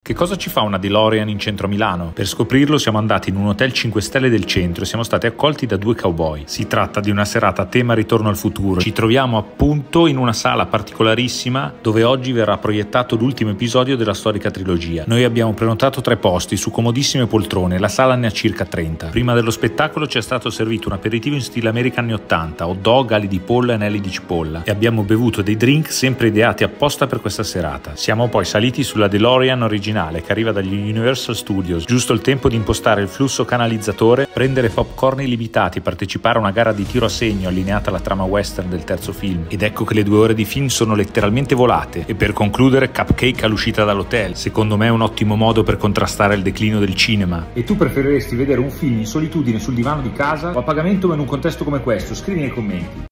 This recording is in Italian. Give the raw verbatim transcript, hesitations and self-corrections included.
Che cosa ci fa una DeLorean in centro a Milano? Per scoprirlo siamo andati in un hotel cinque stelle del centro e siamo stati accolti da due cowboy. Si tratta di una serata a tema Ritorno al futuro. Ci troviamo appunto in una sala particolarissima dove oggi verrà proiettato l'ultimo episodio della storica trilogia. Noi abbiamo prenotato tre posti su comodissime poltrone, la sala ne ha circa trenta. Prima dello spettacolo ci è stato servito un aperitivo in stile American anni ottanta, hot dog, ali di pollo e anelli di cipolla, e abbiamo bevuto dei drink sempre ideati apposta per questa serata. Siamo poi saliti sulla DeLorean originale che arriva dagli Universal Studios, giusto il tempo di impostare il flusso canalizzatore, prendere popcorn illimitati, partecipare a una gara di tiro a segno allineata alla trama western del terzo film, ed ecco che le due ore di film sono letteralmente volate. E per concludere, cupcake all'uscita dall'hotel, secondo me è un ottimo modo per contrastare il declino del cinema. E tu preferiresti vedere un film in solitudine sul divano di casa o a pagamento ma in un contesto come questo? Scrivi nei commenti.